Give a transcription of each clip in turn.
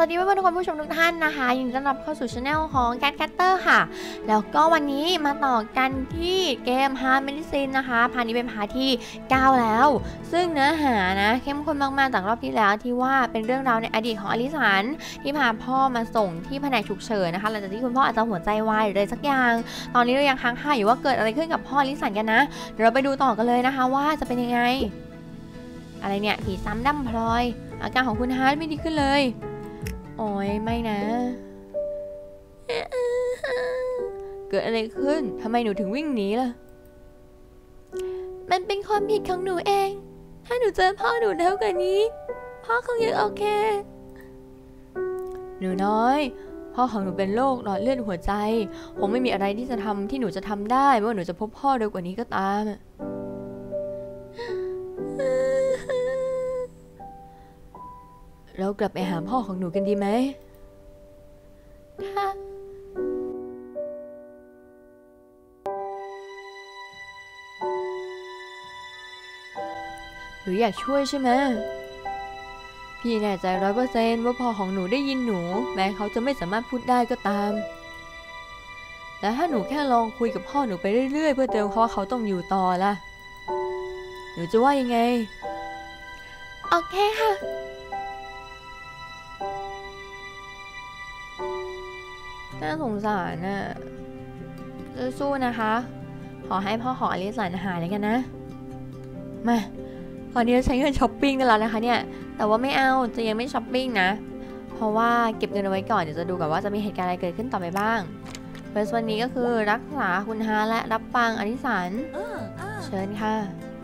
วัสดีเพื่อนๆทุกคนผู้ชมทุกท่านนะคะยินดีต้อนรับเข้าสู่ช anel ของ Cat Catter ค่ะแล้วก็วันนี้มาต่อกันที่เกม Hard Medicine นะคะพาร์ทนี้เป็นพาร์ทที่ 9 แล้วซึ่งเนื้อหานะเข้มข้นมากๆจากรอบที่แล้วที่ว่าเป็นเรื่องราวในอดีตของอลิสันที่พาพ่อมาส่งที่แผนกฉุกเฉินนะคะหลังจากที่คุณพ่ออาจจะหัวใจวายหรืออะไรสักอย่างตอนนี้เรายังค้างคาอยู่ว่าเกิดอะไรขึ้นกับพ่ออลิสันกันนะเดี๋ยวเราไปดูต่อกันเลยนะคะว่าจะเป็นยังไงอะไรเนี่ยผีซ้ำดำพลอยอาการของคุณฮาร์ดไม่ดีขึ้นเลยโอ้ยไม่นะเกิดอะไรขึ้นทำไมหนูถึงวิ่งหนีล่ะมันเป็นความผิดของหนูเองถ้าหนูเจอพ่อหนูเร็วกว่านี้พ่อคงยังโอเคหนูน้อยพ่อของหนูเป็นโรคหลอดเลือดหัวใจคงไม่มีอะไรที่หนูจะทำได้ไม่ว่าหนูจะพบพ่อเร็วกว่านี้ก็ตามเรากลับไปหาพ่อของหนูกันดีไหมค่ะหนูอยากช่วยใช่ไหมพี่แน่ใจ100%ว่าพ่อของหนูได้ยินหนูแม้เขาจะไม่สามารถพูดได้ก็ตามแต่ถ้าหนูแค่ลองคุยกับพ่อหนูไปเรื่อยๆเพื่อเตือนเขาว่าเขาต้องอยู่ต่อล่ะหนูจะว่ายังไงโอเคค่ะน่าสงสารน่ะสู้ๆนะคะขอให้พ่อของอลิสันหายเลยกันนะมาตอนนี้เราใช้เงินช้อปปิ้งกันแล้วนะคะเนี่ยแต่ว่าไม่เอาจะยังไม่ช้อปปิ้งนะเพราะว่าเก็บเงินเอาไว้ก่อนเดี๋ยวจะดูก่อนว่าจะมีเหตุการณ์อะไรเกิดขึ้นต่อไปบ้างเฟสวันนี้ก็คือรักษาคุณฮาและรับฟังอลิสันเชิญค่ะ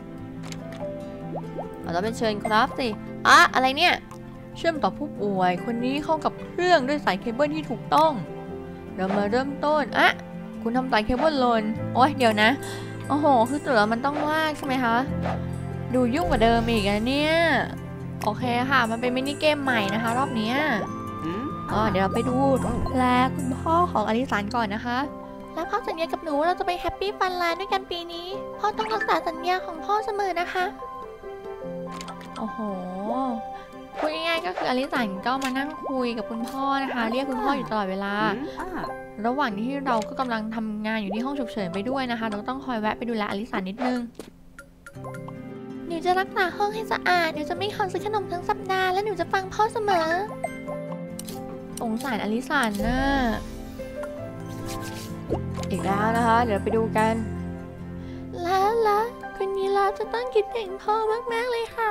เราต้องเป็นเชิญครับสิอะไรเนี่ยเชื่อมต่อผู้ป่วยคนนี้เข้ากับเครื่องด้วยสายเคเบิลที่ถูกต้องเรามาเริ่มต้นคุณทำสายเคเบิลหล่นโอ๊ยเดี๋ยวนะโอ้โหคือตัวมันต้องลากใช่ไหมคะดูยุ่งกว่าเดิมอีกนะเนี่ยโอเคค่ะมันเป็นมินิเกมใหม่นะคะรอบนี้เดี๋ยวเราไปดูแลคุณพ่อของอลิสันก่อนนะคะแล้วพ่อสัญญากับหนูเราจะไปแฮปปี้ฟันแลนด์ด้วยกันปีนี้พ่อต้องรักษาสัญญาของพ่อเสมอนะคะโอ้โหพูดง่ายๆก็คืออลิสันก็มานั่งคุยกับคุณพ่อนะคะเรียกคุณพ่ออยู่ตลอดเวลาระหว่างที่เราก็กำลังทำงานอยู่ที่ห้องฉุกเฉินไปด้วยนะคะเราต้องคอยแวะไปดูแลอลิสันนิดนึงหนูจะรักษาห้องให้สะอาดหนูจะไม่ขอซื้อขนมทั้งสัปดาห์และหนูจะฟังพ่อเสมอสงสารอลิสันนะอีกแล้วนะคะเดี๋ยวไปดูกันแล้วคนนี้เราจะต้องคิดถึงพ่อมากๆเลยค่ะ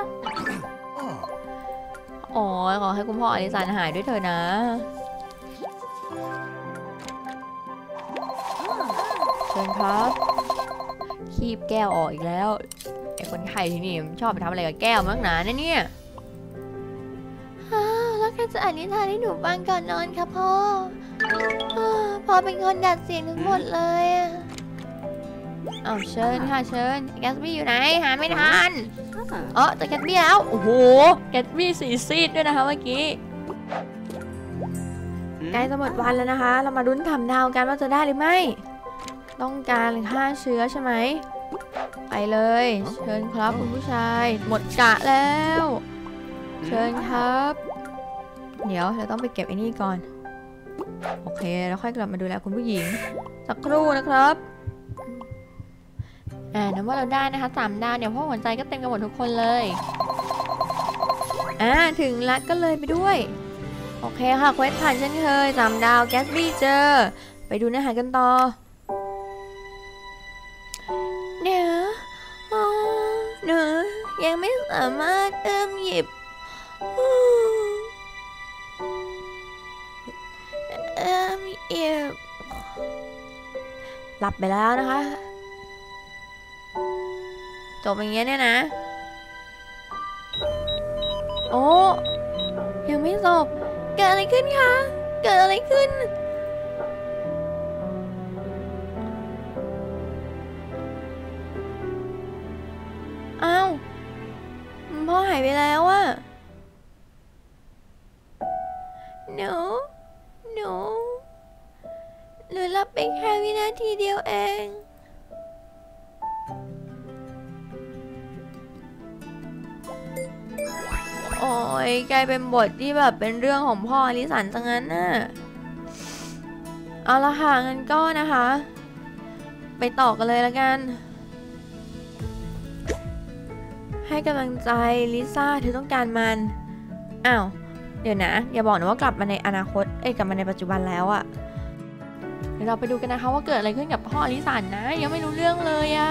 ขอให้คุณพ่ออลิสันหายด้วยเถอะนะเชิญครับคีบแก้วออกอีกแล้วไอ้คนไข้ที่นี่ชอบไปทำอะไรกับแก้วมากหนาเนี่ยแล้วใครจะอธิษฐานให้หนูฟังก่อนนอนคะพ่อเป็นคนดัดเสียงทั้งหมดเลยเชิญค่ะเชิญแกสบี้อยู่ไหนหาไม่ทันแต่แกสบี้แล้วโอ้โหแกสบี้สีซีดด้วยนะคะเมื่อกี้ใกล้จะหมดวันแล้วนะคะเรามาลุ้นทำดาวกันว่าจะได้หรือไม่ต้องการฆ่าเชื้อใช่ไหมไปเลยเชิญครับคุณผู้ชายหมดกะแล้วเชิญครับเดี๋ยวเราต้องไปเก็บไอ้นี่ก่อนโอเคแล้วค่อยกลับมาดูแลคุณผู้หญิงสักครู่นะครับนับว่าเราได้นะคะ3 ดาวเดี๋ยวพ่อหัวใจก็เต็มกันหมดทุกคนเลยถึงแล้วก็เลยไปด้วยโอเคค่ะเควสผ่านเช่นเคย3 ดาวแกสบี้เจอไปดูเนื้อหากันต่อหนูยังไม่สามารถหยิบหลับไปแล้วนะคะจบอย่างเงี้ยเนี่ยนะยังไม่จบเกิดอะไรขึ้นคะเกิดอะไรขึ้นพ่อหายไปแล้วอะหนูหลับไปแค่วินาทีเดียวเองโอ้ยกลายเป็นบทที่แบบเป็นเรื่องของพ่ออลิสันซะงั้นน่ะเอาละค่ะงั้นก็นะคะ ไปต่อกันเลยละกัน ให้กำลังใจลิซ่าเธอต้องการมันอ้าวเดี๋ยวนะอย่าบอกนะว่ากลับมาในอนาคตกลับมาในปัจจุบันแล้วอะเดี๋ยวเราไปดูกันนะคะว่าเกิดอะไรขึ้นกับพ่ออลิสันนะยังไม่รู้เรื่องเลยอะ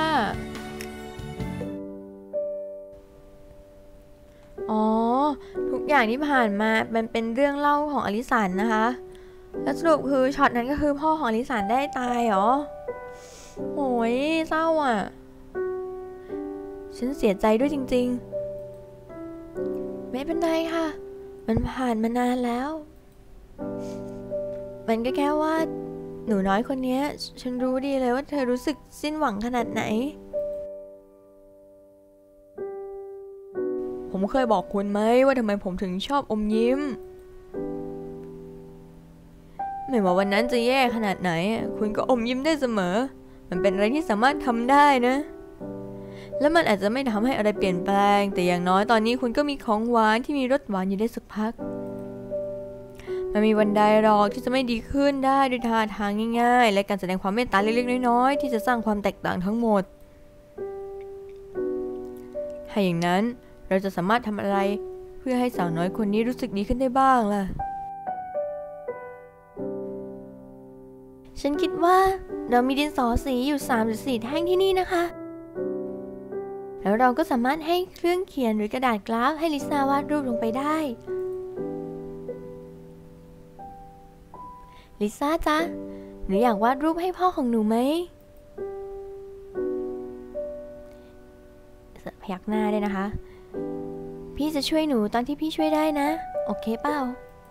อ๋อทุกอย่างที่ผ่านมามันเป็นเรื่องเล่าของอลิสันนะคะแล้วสรุปคือช็อตนั้นก็คือพ่อของอลิสันได้ตายเหรอโอ้ยเศร้าอ่ะฉันเสียใจด้วยจริงๆไม่เป็นไรค่ะมันผ่านมานานแล้วมันก็แค่ว่าหนูน้อยคนนี้ฉันรู้ดีเลยว่าเธอรู้สึกสิ้นหวังขนาดไหนผมเคยบอกคุณไหมว่าทำไมผมถึงชอบอมยิ้มไม่ว่าวันนั้นจะแย่ขนาดไหนคุณก็อมยิ้มได้เสมอมันเป็นอะไรที่สามารถทำได้นะและมันอาจจะไม่ทำให้อะไรเปลี่ยนแปลงแต่อย่างน้อยตอนนี้คุณก็มีของหวานที่มีรสหวานอยู่ได้สักพักมันมีวันใดหรอกที่จะไม่ดีขึ้นได้ด้วยท่าทางง่ายๆและการแสดงความเมตตาเล็กๆน้อยๆที่จะสร้างความแตกต่างทั้งหมดถ้าอย่างนั้นเราจะสามารถทำอะไรเพื่อให้สาวน้อยคนนี้รู้สึกดีขึ้นได้บ้างล่ะฉันคิดว่าเรามีดินสอสีอยู่3 หรือ 4แท่งที่นี่นะคะแล้วเราก็สามารถให้เครื่องเขียนหรือกระดาษกราฟให้ลิซ่าวาดรูปลงไปได้ลิซ่าจ๊ะหนูอยากวาดรูปให้พ่อของหนูไหมพยักหน้าด้วยนะคะพี่จะช่วยหนูตอนที่พี่ช่วยได้นะโอเคเปล่า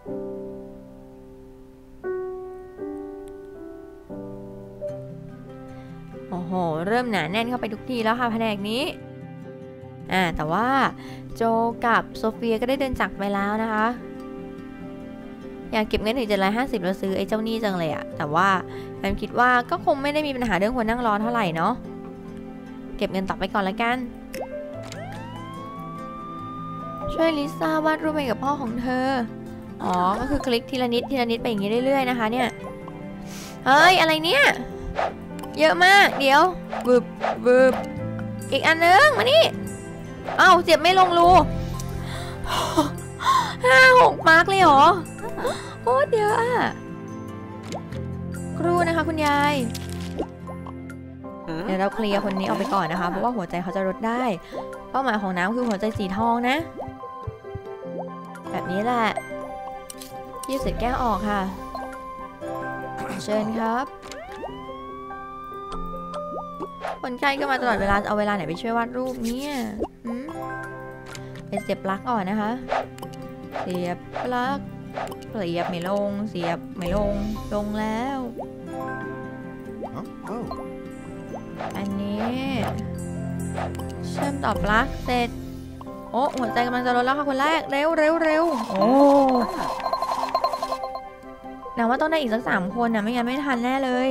โอ้โหเริ่มหนาแน่นเข้าไปทุกทีแล้วค่ะแผนกนี้แต่ว่าโจกับโซเฟียก็ได้เดินจากไปแล้วนะคะอยากเก็บเงินถึง750แล้วซื้อไอ้เจ้านี่จังเลยอะแต่ว่าแอมคิดว่าก็คงไม่ได้มีปัญหาเรื่องคนนั่งรอเท่าไหร่เนาะเก็บเงินต่อไปก่อนละกันช่วยลิซ่าวาดรูปให้กับพ่อของเธออ๋อก็คือคลิกทีละนิดทีละนิดไปอย่างนี้เรื่อยๆนะคะเนี่ยเฮ้ยอะไรเนี่ยเยอะมากเดี๋ยวบึบอีกอันนึงมานี่เอ้าเจ็บไม่ลงรู5-6 มาร์กเลยเหรอโอ้เดี๋ยวครูนะคะคุณยายเดี๋ยวเราเคลียร์คนนี้ออกไปก่อนนะคะเพราะว่าหัวใจเขาจะลดได้เป้าหมายของน้ำคือหัวใจสีทองนะแบบนี้แหละยืดเสร็จแก้วออกค่ะเชิญครับคนไข้ก็มาตลอดเวลาเอาเวลาไหนไปช่วยวาดรูปเนี่ยไปเสียบปลั๊กก่อนนะคะเสียบปลั๊กเสียบไม่ลงเสียบไม่ลงลงแล้วอันนี้เชื่อมต่อปลั๊กเสร็จโอ้หัวใจกำลังจะลดแล้วค่ะคนแรกเร็วโอ้น่าว่าต้องได้อีกสัก3 คนนะไม่งั้นไม่ทันแน่เลย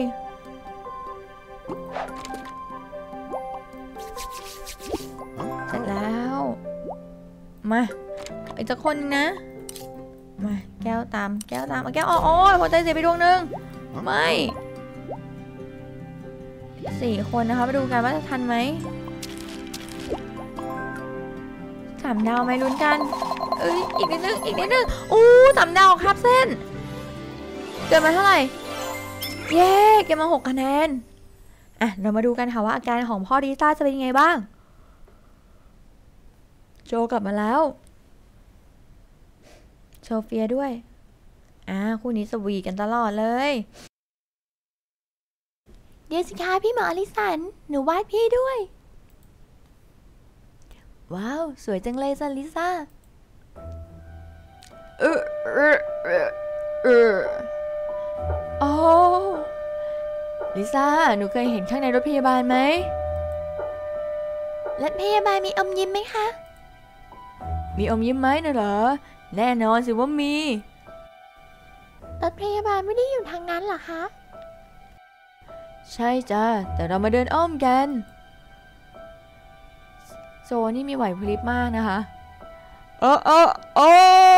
เสร็จแล้วมาอีกสักคนนึงนะมาแก้วตามเอาแก้วโอ้ยหัวใจเสียไปดวงนึงไม่4 คนนะคะมาดูกันว่าจะทันไหม3 ดาวไหมลุ้นกันอีกนิดนึงอู้3 ดาวครับเส้นเกิดมาเท่าไหร่เย้เก็บมา6 คะแนนเรามาดูกันค่ะว่าอาการของพ่อลิซ่าจะเป็นยังไงบ้างโจกลับมาแล้วโซเฟียด้วยคู่นี้สวีกันตลอดเลยเดี๋ยวสิคะพี่หมออลิสันหนูวาดพี่ด้วยว้าวสวยจังเลยจ้ะลิซ่าโอ้ลิซ่าหนูเคยเห็นข้างในรถพยาบาลไหมรถพยาบาลมีอมยิ้มไหมคะมีอมยิ้มไหมนะเหรอแน่นอนสิว่ามีรถพยาบาลไม่ได้อยู่ทางนั้นเหรอคะใช่จ้ะแต่เรามาเดินอ้อมกันโซนี่มีไหวพริบมากนะคะโอ้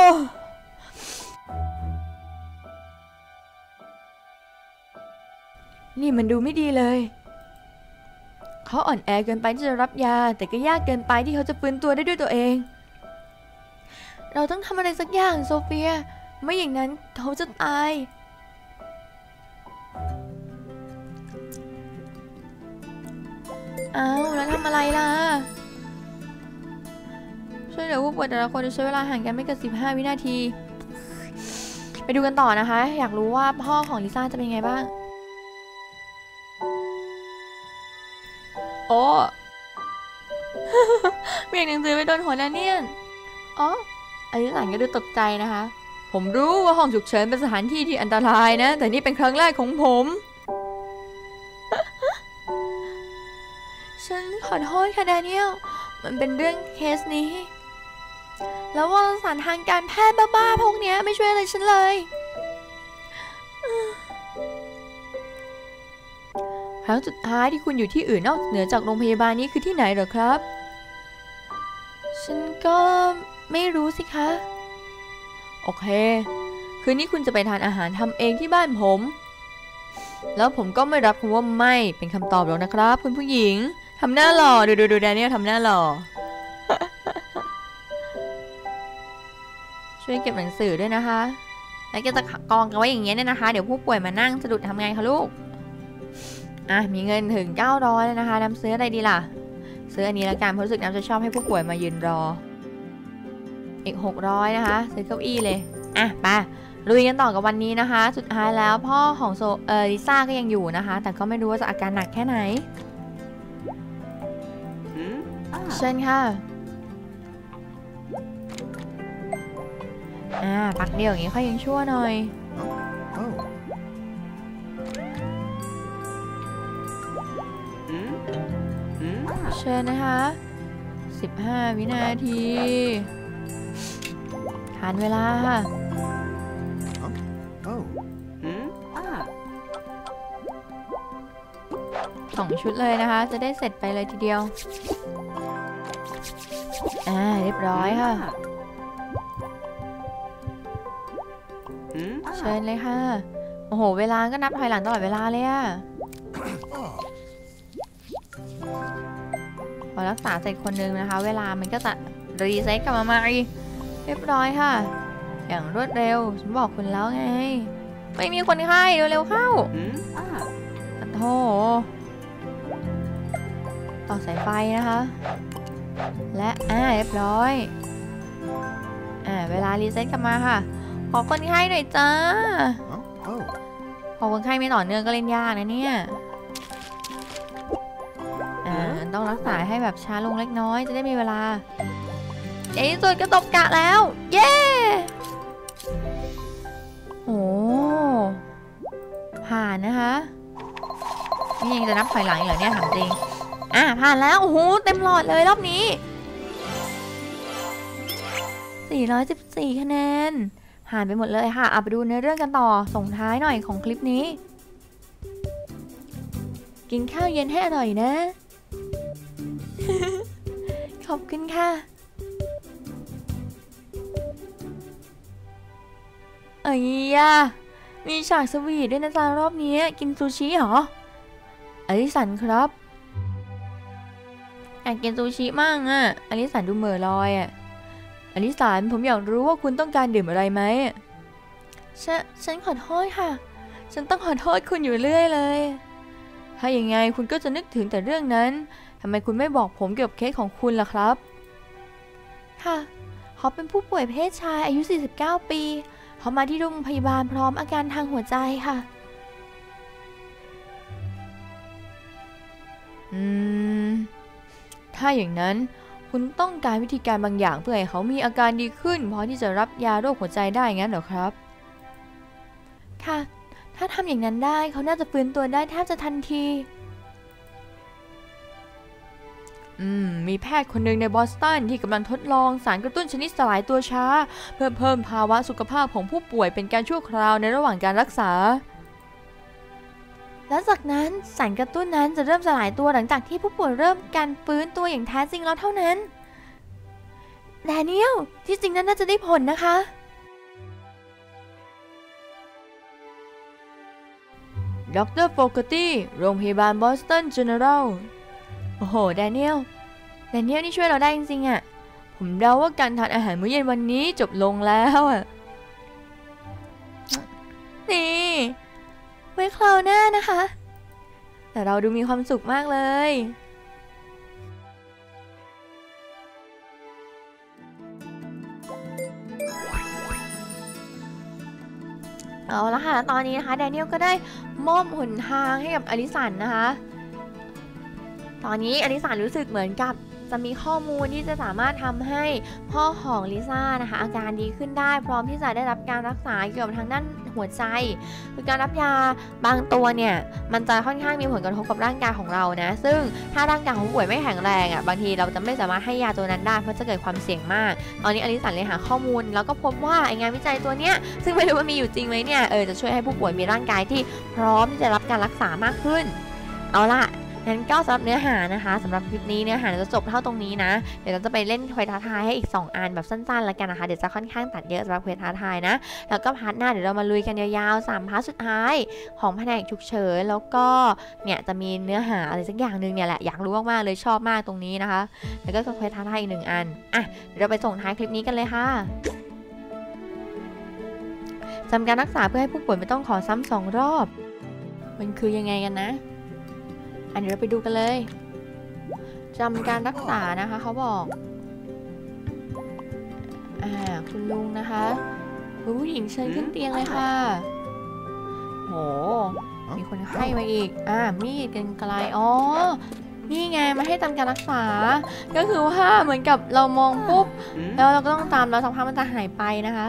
นี่มันดูไม่ดีเลยเขาอ่อนแอเกินไปที่จะรับยาแต่ก็ยากเกินไปที่เขาจะฟื้นตัวได้ด้วยตัวเองเราต้องทำอะไรสักอย่างโซเฟียไม่อย่างนั้นเขาจะตายอ้าวแล้วทำอะไรล่ะช่วยเหลือผู้ป่วยแต่ละคนจะใช้เวลาห่างกันไม่เกิน15 วินาทีไปดูกันต่อนะคะอยากรู้ว่าพ่อของลิซ่าจะเป็นไงบ้างโอ้ เบี่ยงหนังสือไปโดนหัวแล้วเนี่ยอ๋ออันนี้หลานก็ดูตกใจนะคะผมรู้ว่าห้องฉุกเฉินเป็นสถานที่ที่อันตรายนะแต่นี่เป็นครั้งแรกของผม ฉันขอโทษค่ะแดเนียลมันเป็นเรื่องเคสนี้แล้วว่าสารทางการแพทย์บ้าๆพวกนี้ไม่ช่วยอะไรฉันเลยครั้งสุดท้ายที่คุณอยู่ที่อื่นนอกเหนือจากโรงพยาบาลนี้คือที่ไหนเหรอครับฉันก็ไม่รู้สิคะโอเคคืนนี้คุณจะไปทานอาหารทำเองที่บ้านผมแล้วผมก็ไม่รับคำว่าไม่เป็นคำตอบหรอกนะครับคุณผู้หญิงทำหน้าหล่อดูแดเนียลทำหน้าหล่อ ช่วยเก็บหนังสือด้วยนะคะแล้วก็จะกองกันไว้อย่างเงี้ยเนี่ยนะคะเดี๋ยวผู้ป่วยมานั่งสะดุดทำไงคะลูกมีเงินถึง900แล้วนะคะน้ำซื้ออะไรดีล่ะซื้ออันนี้ละกันเพราะรู้สึกน้ำจะชอบให้ผู้ป่วยมายืนรออีก600นะคะซื้อเก้าอี้เลยไปลุยกันต่อกับวันนี้นะคะสุดท้ายแล้วพ่อของลิซ่าก็ยังอยู่นะคะแต่ก็ไม่รู้ว่าจะอาการหนักแค่ไหนเชิญค่ะปักเดียวอย่างนี้ค่อยยังชั่วหน่อยเชิญนะคะ15 วินาทีทานเวลาค่ะ2 ชุดเลยนะคะจะได้เสร็จไปเลยทีเดียวเรียบร้อยค่ะเชิญเลยค่ะโอ้โหเวลาก็นับถอยหลังตลอดเวลาเลยพอรักษาเสร็จคนนึงนะคะเวลามันก็จะรีเซ็ตกลับมาใหม่เรียบร้อยค่ะอย่างรวดเร็วฉันบอกคุณแล้วไงไม่มีคนไข้เร็วๆเข้าโธ่ต่อสายไฟนะคะและเรียบร้อยเวลารีเซ็ตกลับมาค่ะขอคนไข้หน่อยจ้าพอคนไข้ไม่ต่อเนื่องก็เล่นยากนะเนี่ยต้องรักษาให้แบบช้าลงเล็กน้อยจะได้มีเวลาในที่สุดก็ตบกะแล้วเย้โอ้ผ่านนะคะนี่ยังจะนับถอยหลังอีกเหรอเนี่ยถามจริงผ่านแล้วโอ้โหเต็มหลอดเลยรอบนี้414 คะแนนผ่านไปหมดเลยค่ะไปดูเนื้อเรื่องกันต่อส่งท้ายหน่อยของคลิปนี้กินข้าวเย็นให้อร่อยนะ ขอบคุณค่ะมีฉากสวีทด้วยนะจ๊ะรอบนี้กินซูชิเหรออลิสันครับอยากกินซูชิมั่งอลิสันดูเหม่อลอยอลิสันผมอยากรู้ว่าคุณต้องการดื่มอะไรไหมฉันขอโทษค่ะฉันต้องขอโทษคุณอยู่เรื่อยเลยถ้าอย่างไงคุณก็จะนึกถึงแต่เรื่องนั้นทำไมคุณไม่บอกผมเกี่ยวกับเคสของคุณล่ะครับค่ะเขาเป็นผู้ป่วยเพศชายอายุ49 ปีเขามาที่โรงพยาบาลพร้อมอาการทางหัวใจค่ะถ้าอย่างนั้นคุณต้องการวิธีการบางอย่างเพื่อให้เขามีอาการดีขึ้นพอที่จะรับยาโรคหัวใจได้งั้นเหรอครับค่ะถ้าทำอย่างนั้นได้เขาน่าจะฟื้นตัวได้แทบจะทันทีมีแพทย์คนหนึ่งในบอสตันที่กำลังทดลองสารกระตุ้นชนิดสลายตัวช้าเพื่อเพิ่มภาวะสุขภาพของผู้ป่วยเป็นการชั่วคราวในระหว่างการรักษาและจากนั้นสารกระตุ้นนั้นจะเริ่มสลายตัวหลังจากที่ผู้ป่วยเริ่มการฟื้นตัวอย่างแท้จริงแล้วเท่านั้นแดเนียลที่จริงนั้นน่าจะได้ผลนะคะดร.โฟกตี้โรงพยาบาลบอสตันเจเนอรัลโอ้โหแดเนียลนี่ช่วยเราได้จริงๆอ่ะผมเดาว่าการทานอาหารมื้อเย็นวันนี้จบลงแล้วอ่ะนี่ไว้คราวหน้านะคะแต่เราดูมีความสุขมากเลยเอาละค่ะตอนนี้นะคะแดเนียลก็ได้มอบหนทางให้กับอลิสันนะคะตอนนี้อลิสันรู้สึกเหมือนกับจะมีข้อมูลที่จะสามารถทำให้พ่อของลิซ่านะคะอาการดีขึ้นได้พร้อมที่จะได้รับการรักษาเกี่ยวกับทางด้านหัวใจคือการรับยาบางตัวเนี่ยมันจะค่อนข้างมีผลกระทบกับร่างกายของเรานะซึ่งถ้าร่างกายของผู้ป่วยไม่แข็งแรงอ่ะบางทีเราจะไม่สามารถให้ยาตัวนั้นได้เพราะจะเกิดความเสี่ยงมากตอนนี้อลิสันเลยหาข้อมูลแล้วก็พบว่าไองานวิจัยตัวเนี้ยซึ่งไม่รู้ว่ามีอยู่จริงไหมเนี่ยจะช่วยให้ผู้ป่วยมีร่างกายที่พร้อมที่จะรับการรักษามากขึ้นเอาล่ะงั้นก็สำหรับเนื้อหานะคะสำหรับคลิปนี้เนื้อหาจะจบเท่าตรงนี้นะเดี๋ยวเราจะไปเล่นเควสท้าทายให้อีก2อันแบบสั้นๆแล้วกันนะคะเดี๋ยวจะค่อนข้างตัดเยอะสำหรับเควสท้าทายนะแล้วก็พาร์ทหน้าเดี๋ยวเรามาลุยกันยาวๆ3พาร์ทสุดท้ายของแผนกฉุกเฉินแล้วก็เนี่ยจะมีเนื้อหาอะไรสักอย่างนึงเนี่ยแหละอยากรู้มากๆเลยชอบมากตรงนี้นะคะแล้วก็เควสท้าทายอีก1อันอ่ะเดี๋ยวเราไปส่งท้ายคลิปนี้กันเลยค่ะจำการรักษาเพื่อให้ผู้ป่วยไม่ต้องขอซ้ำ2 รอบมันคือยังไงกันนะเดี๋ยวเราไปดูกันเลยจำการรักษานะคะเขาบอกคุณลุงนะคะผู้หญิงเชิญขึ้นเตียงเลยค่ะโหมีคนไข้มาอีกมีดกันไกลอ๋อนี่ไงมาให้จำการรักษาก็คือว่าเหมือนกับเรามองปุ๊บแล้วเราก็ต้องตามแล้วสักพักมันจะหายไปนะคะ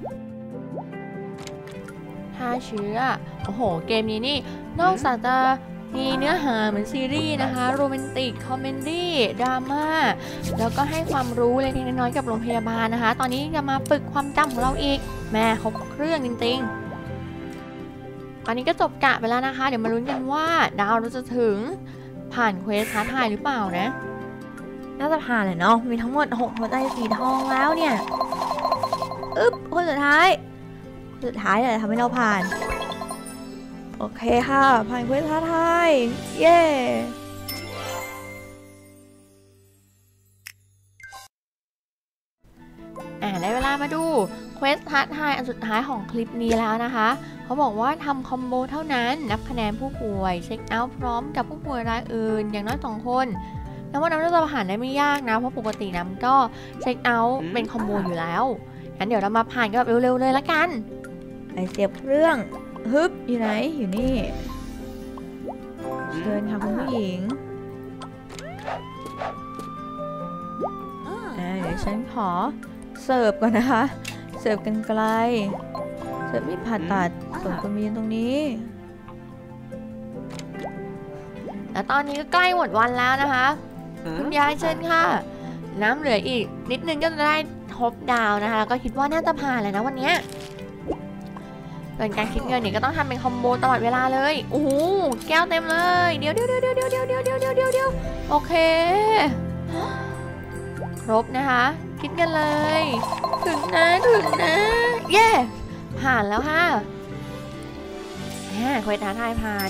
ฆ่าเชื้อโอ้โหเกมนี้นี่นอกจากจะมีเนื้อหาเหมือนซีรีส์นะคะโรแมนติกคอมเมดี้ดราม่าแล้วก็ให้ความรู้เล็กๆน้อยๆกับโรงพยาบาลนะคะตอนนี้จะมาฝึกความจำของเราอีกแม่ครบเครื่องจริงๆตอนนี้ก็จบกะไปแล้วนะคะเดี๋ยวมาลุ้นกันว่าดาวเราจะถึงผ่านเควสท้าทายหรือเปล่านะน่าจะผ่านเลยเนาะมีทั้งหมด6หัวใจสีทองแล้วเนี่ยคนสุดท้ายเลยทำให้เราผ่านโอเคค่ะผ่านเควสท้าทายเย้ได้เวลามาดูเควสท้าทายอันสุดท้ายของคลิปนี้แล้วนะคะเขาบอกว่าทำคอมโบเท่านั้นนับคะแนนผู้ป่วยเช็คเอาท์พร้อมกับผู้ป่วยรายอื่นอย่างน้อย2 คนแล้วว่าน้ำน่าจะผ่านได้ไม่ยากนะเพราะปกติน้ำก็เช็คเอาท์เป็นคอมโบอยู่แล้วงั้นเดี๋ยวเรามาผ่านกันแบบเร็วๆเลยละกันไปเสียบเครื่องฮึบอยู่ไหนอยู่นี่เชิญค่ะคุณผู้หญิงเดี๋ยวฉันขอเสิร์ฟก่อนนะคะเสิร์ฟกันไกลเสิร์ฟมีดผ่าตัดส่งคุณมีนตรงนี้แล้วตอนนี้ก็ใกล้หมดวันแล้วนะคะคุณยายเชิญค่ะน้ำเหลืออีกนิดนึงก็จะได้ทบดาวนะคะแล้วก็คิดว่าน่าจะผ่านเลยนะวันนี้ส่วนการคิดเงินเนี่ยก็ต้องทำเป็นคอมโบตลอดเวลาเลยโอ้โหแก้วเต็มเลยเดี๋ยวโอเคครบนะคะคิดเงินเลยถึงนะเย้ผ่านแล้วค่ะเควสท้าทายผ่าน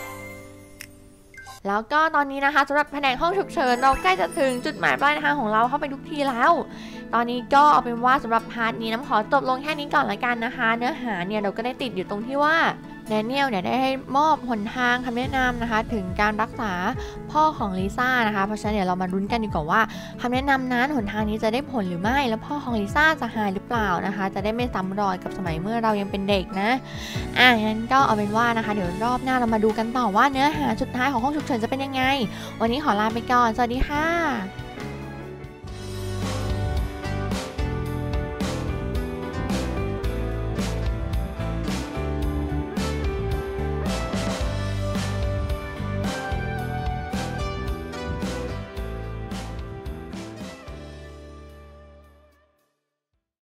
แล้วก็ตอนนี้นะคะสำหรับแผนกห้องฉุกเฉินเราใกล้จะถึงจุดหมายปลายทางของเราเข้าไปทุกทีแล้วตอนนี้ก็เอาเป็นว่าสำหรับพาร์ทนี้น้ำขอจบลงแค่นี้ก่อนละกันนะคะเนื้อหาเนี่ยเราก็ได้ติดอยู่ตรงที่ว่าแดเนียลเนี่ยได้ให้มอบหนทางคำแนะนำนะคะถึงการรักษาพ่อของลิซ่านะคะเพราะฉะนั้นเดี๋ยวเรามาลุ้นกันดีกว่าว่าคำแนะนำนั้นหนทางนี้จะได้ผลหรือไม่แล้วพ่อของลิซ่าจะหายหรือเปล่านะคะจะได้ไม่ซ้ำรอยกับสมัยเมื่อเรายังเป็นเด็กนะงั้นก็เอาเป็นว่านะคะเดี๋ยวรอบหน้าเรามาดูกันต่อว่าเนื้อหาสุดท้ายของห้องฉุกเฉินจะเป็นยังไงวันนี้ขอลาไปก่อนสวัสดีค่ะ